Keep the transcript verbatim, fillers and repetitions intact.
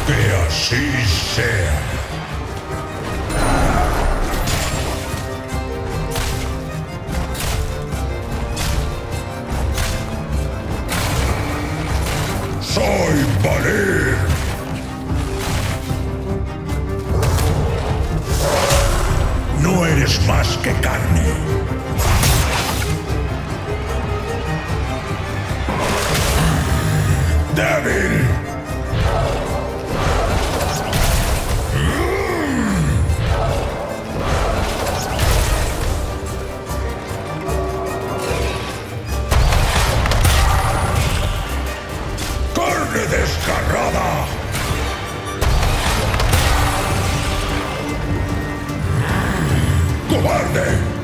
Que así sea. Soy Valir. No eres más que carne. Débil. ¡Carne desgarrada! ¡Cobarde!